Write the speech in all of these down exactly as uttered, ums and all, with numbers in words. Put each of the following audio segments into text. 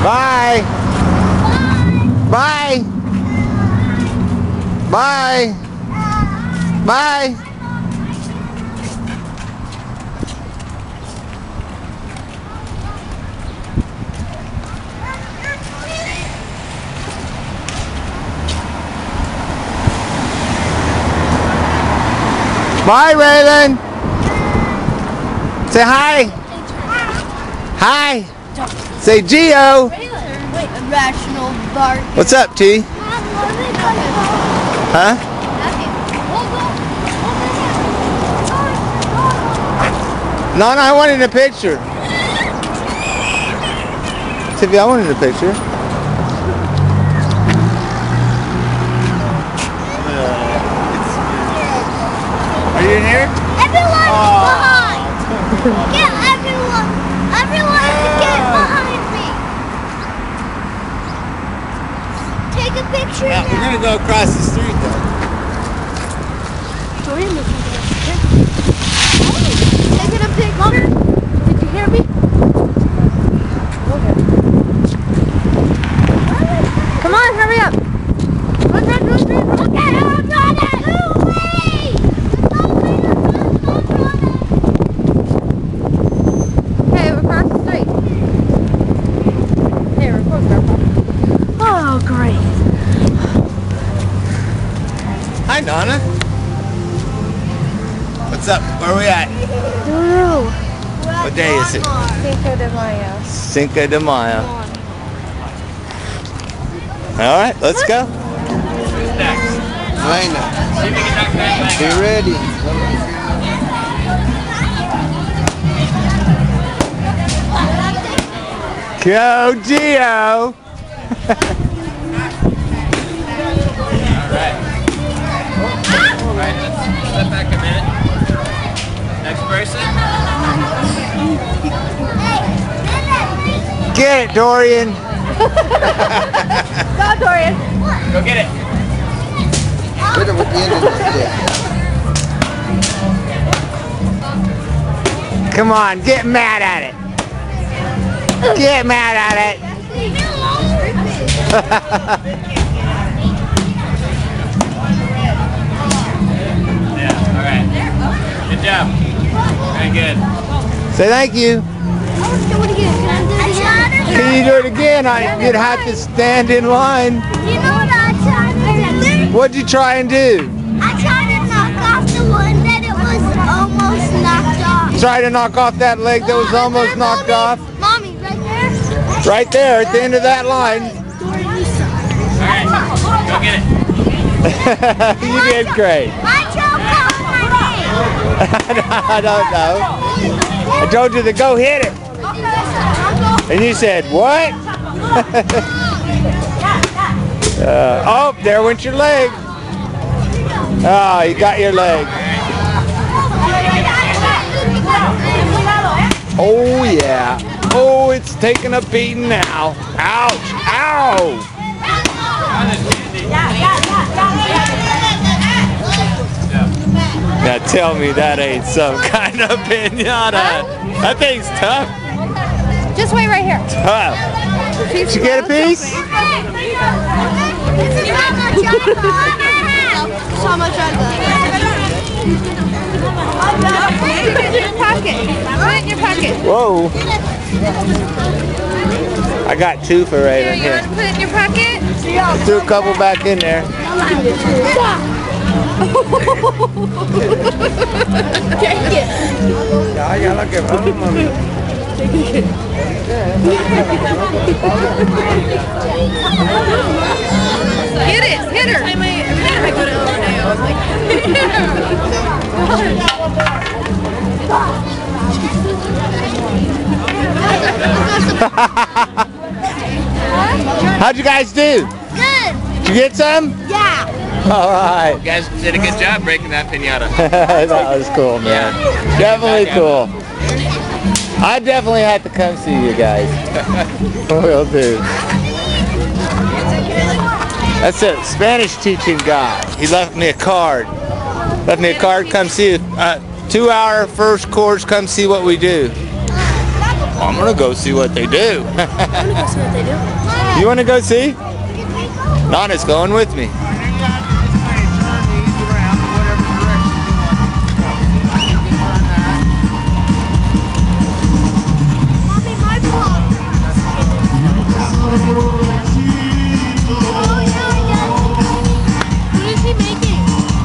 Bye. Bye. Bye. Bye. Bye, Raylan. Say hi. Hi. Say Geo. Irrational bark. What's up, T? Huh? No, no, I wanted a picture. Tiffy, I wanted a picture. Are you in here? Everyone oh. behind! Get everyone! Everyone get behind me! Take a picture yeah, now. We're gonna go across the street though. Taking a picture? Did you hear me? Okay. Come on, hurry up! Run, run, run, run! Okay, I'm running! Oh, great. Hi, Donna. What's up? Where are we at? Don't know. What day is it? Cinco de Mayo. Cinco de Mayo. All right, let's go. Who's next? Elena, See if we can knock that back be out. ready. Go, Geo! Alright. Alright, let's step back a minute. Next person. Get it, Dorian! Go, Dorian. Go get it. Hit it with the end of the stick. Come on, get mad at it! Get mad at it! Yeah, alright. Good job. Very good. Say thank you. Let's do it again. Can I do it again? Can you do it again? I, you'd have to stand in line. You know what I tried to do? What'd you try and do? I tried to knock off the one that it was almost knocked off. Try to knock off that leg that was almost knocked off? Mommy, right there. Right there at the end of that line. Alright, go get it. You did great. My choke off my name. I don't know. I told you to go hit it. And you said, what? uh, oh, there went your leg. Oh, you got your leg. Oh, yeah. Oh, it's taking a beating now. Ouch. Ow. Now tell me that ain't some kind of pinata. That thing's tough. Just wait right here. Tough. Did you get a piece? This is how much I got. So much I got. Put it in your pocket. Put it in your pocket. Whoa. I got two for Raven Here, you here. want to put it in your pocket? Threw a couple back in there. Take it. Get it, hit her. I might, every time I go to Illinois, I was like, How'd you guys do? good. Did you get some? Yeah. All right. You guys did a good job breaking that pinata. That was cool, man. Definitely cool. I definitely have to come see you guys. Will do. That's a Spanish teaching guy. He left me a card. Left me a card. Come see it. Uh, two hour first course. Come see what we do. I'm gonna go see what they do. I want to go see what they do. You wanna go see? Nana's going with me. Mommy, my vlog. What is he making?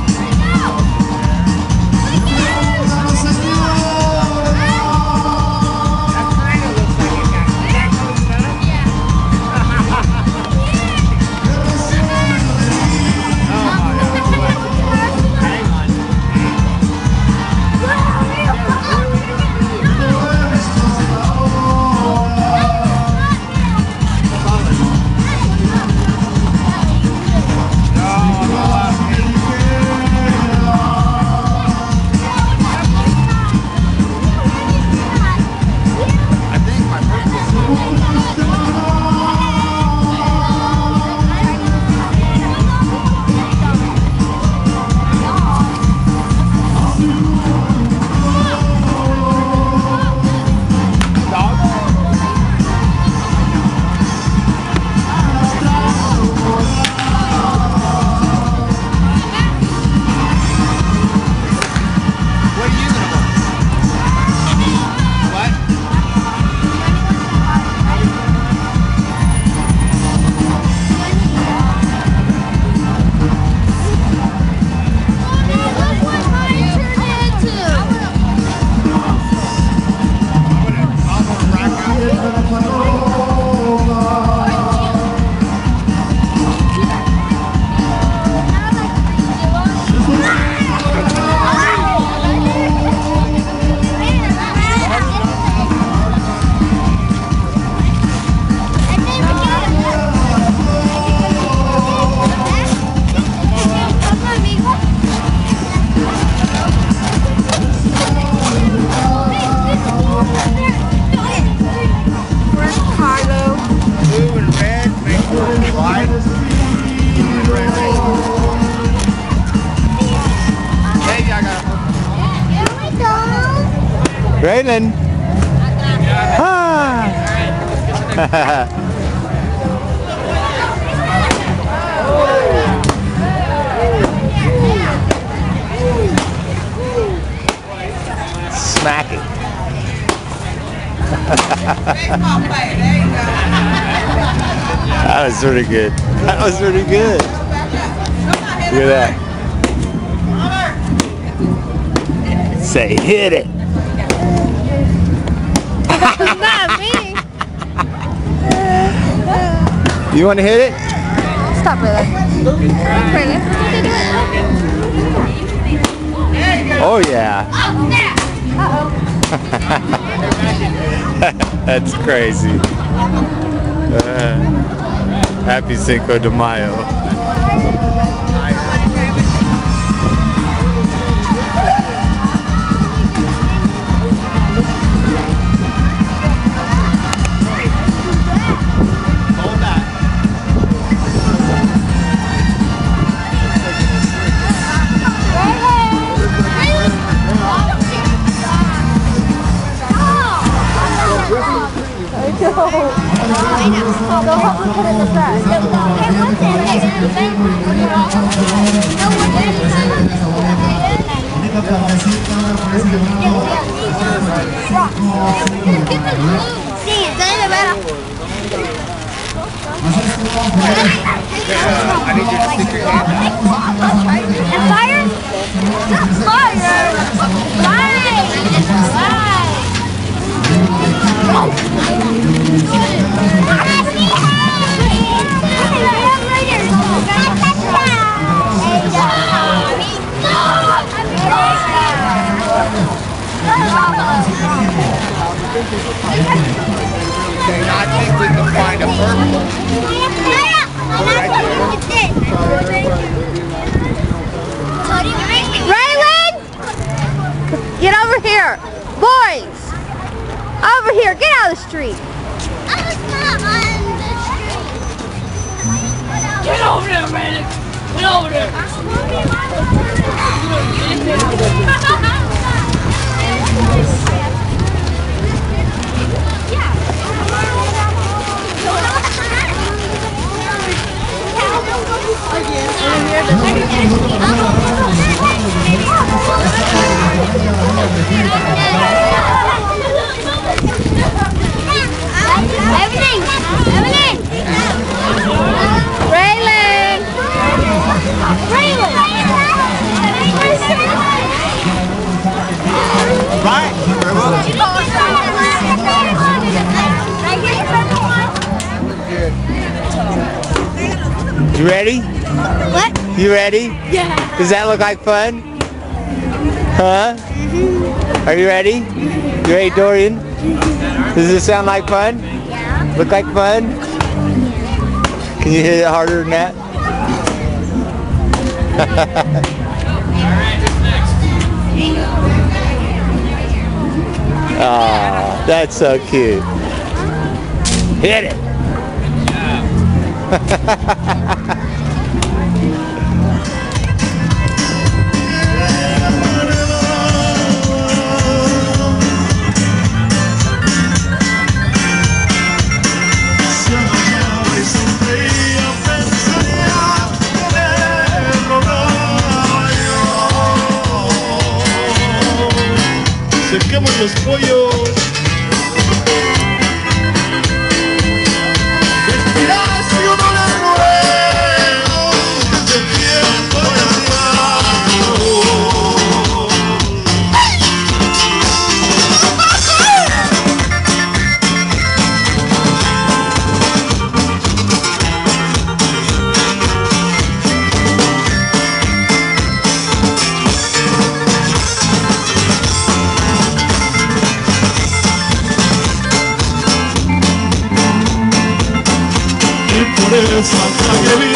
Raylan. Ah. Smack it. That was pretty good. That was pretty good. Look at that. Say hit it. Not me. You want to hit it? Stop, Raylan. Raylan. Oh yeah. That's crazy. Uh, happy Cinco de Mayo. Go help me put it in the trash. I need you to stick your hand out. And fire? Fire! I think we can find a purple. Raylan! Get over here! Boys! Over here! Get out of the street! I was not on the street. Get over there, man! Get over there! Everything! Everything! Raylan! Raylan! Right. Very well. You ready? What? You ready? Yeah. Does that look like fun? Huh? Mm-hmm. Are you ready? You ready, Dorian? Does this sound like fun? Yeah. Look like fun? Can you hit it harder than that? Aw, that's so cute. Hit it! Se queman los pollos. Despacio no le ruego, de tiempo de por esa calle